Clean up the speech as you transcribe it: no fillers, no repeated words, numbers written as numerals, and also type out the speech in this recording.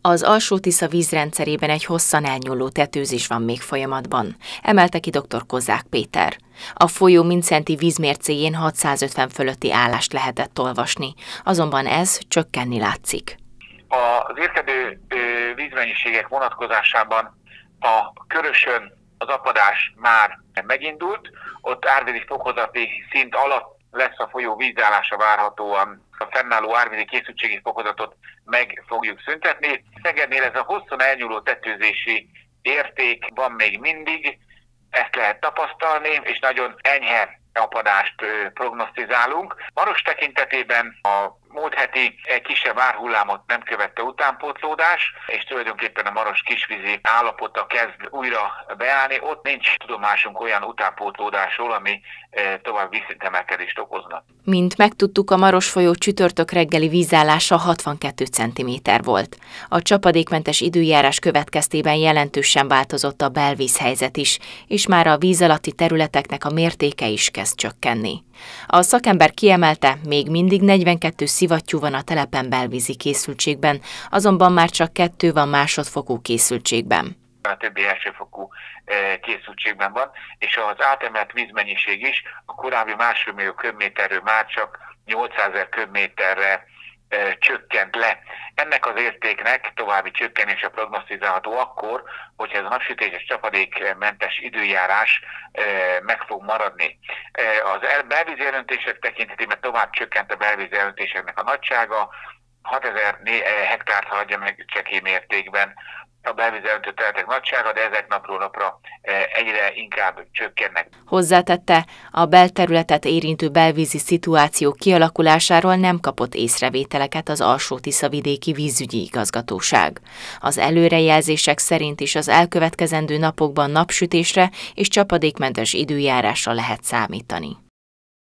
Az Alsó-Tisza vízrendszerében egy hosszan elnyúló tetőzés van még folyamatban, emelte ki dr. Kozák Péter. A folyó Mindszenty vízmércéjén 650 fölötti állást lehetett olvasni, azonban ez csökkenni látszik. Az érkező vízmennyiségek vonatkozásában a Körösön az apadás már megindult, ott árvízi fokozati szint alatt lesz a folyó vízállása várhatóan. A fennálló árvízi készültségi fokozatot meg fogjuk szüntetni. Szegednél ez a hosszan elnyúló tetőzési érték van még mindig, ezt lehet tapasztalni, és nagyon enyhe apadást prognosztizálunk. Maros tekintetében a múlt heti kisebb árhullámot nem követte utánpótlódás, és tulajdonképpen a Maros kisvízi állapota kezd újra beállni. Ott nincs tudomásunk olyan utánpótlódásról, ami tovább vízszintemelkedést okozna. Mint megtudtuk, a Maros folyó csütörtök reggeli vízállása 62 cm volt. A csapadékmentes időjárás következtében jelentősen változott a belvízhelyzet is, és már a víz alatti területeknek a mértéke is kezd csökkenni. A szakember kiemelte, még mindig 42 szivattyú van a telepen belvízi készültségben, azonban már csak 2 van másodfokú készültségben. A többi elsőfokú készültségben van, és az átemelt vízmennyiség is a korábbi 1,5 millió köbméterről már csak 800 000 köbméterre csökkent le. Ennek az értéknek további csökkenése prognosztizálható akkor, hogyha ez a napsütéses csapadékmentes időjárás meg fog maradni. Az belvízi elöntések tekintetében tovább csökkent a belvízi elöntéseknek a nagysága, 6000 hektárt haladja meg csekély mértékben a belvízi elöntő területek nagysága, de ezek napról napra egyre inkább csökkennek. Hozzátette, a belterületet érintő belvízi szituáció kialakulásáról nem kapott észrevételeket az Alsó-Tisza vidéki vízügyi igazgatóság. Az előrejelzések szerint is az elkövetkezendő napokban napsütésre és csapadékmentes időjárásra lehet számítani.